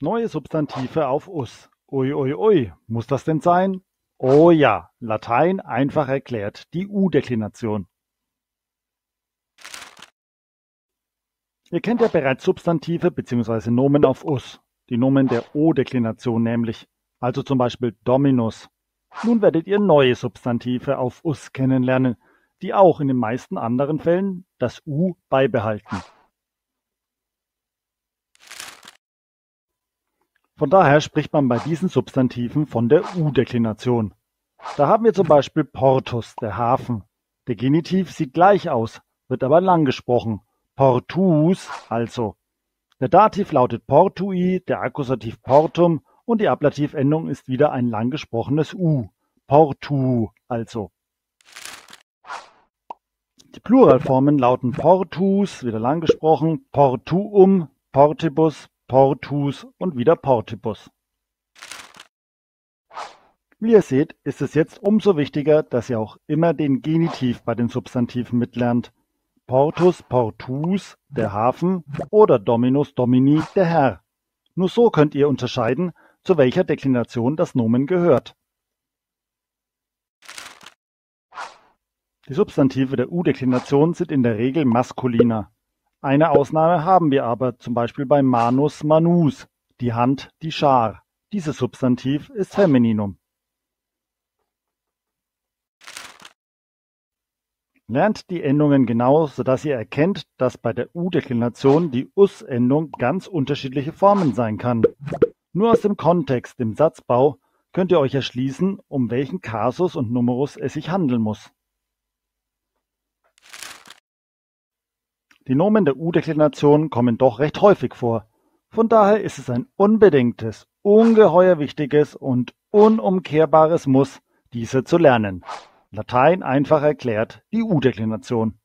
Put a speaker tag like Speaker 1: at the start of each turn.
Speaker 1: Neue Substantive auf us. Ui, ui, ui, muss das denn sein? Oh ja, Latein einfach erklärt, die U-Deklination. Ihr kennt ja bereits Substantive bzw. Nomen auf us, die Nomen der O-Deklination nämlich, also zum Beispiel Dominus. Nun werdet ihr neue Substantive auf us kennenlernen, die auch in den meisten anderen Fällen das U beibehalten. Von daher spricht man bei diesen Substantiven von der U-Deklination. Da haben wir zum Beispiel Portus, der Hafen. Der Genitiv sieht gleich aus, wird aber lang gesprochen. Portus also. Der Dativ lautet portui, der Akkusativ portum und die Ablativendung ist wieder ein lang gesprochenes U. Portu also. Die Pluralformen lauten portus, wieder lang gesprochen, portuum, portibus, portus und wieder portibus. Wie ihr seht, ist es jetzt umso wichtiger, dass ihr auch immer den Genitiv bei den Substantiven mitlernt. Portus, portus, der Hafen oder Dominus, domini, der Herr. Nur so könnt ihr unterscheiden, zu welcher Deklination das Nomen gehört. Die Substantive der U-Deklination sind in der Regel maskuliner. Eine Ausnahme haben wir aber, zum Beispiel bei manus, manus, die Hand, die Schar. Dieses Substantiv ist Femininum. Lernt die Endungen genau, sodass ihr erkennt, dass bei der U-Deklination die us-Endung ganz unterschiedliche Formen sein kann. Nur aus dem Kontext, dem Satzbau, könnt ihr euch erschließen, um welchen Kasus und Numerus es sich handeln muss. Die Nomen der U-Deklination kommen doch recht häufig vor. Von daher ist es ein unbedingtes, ungeheuer wichtiges und unumkehrbares Muss, diese zu lernen. Latein einfach erklärt, die U-Deklination.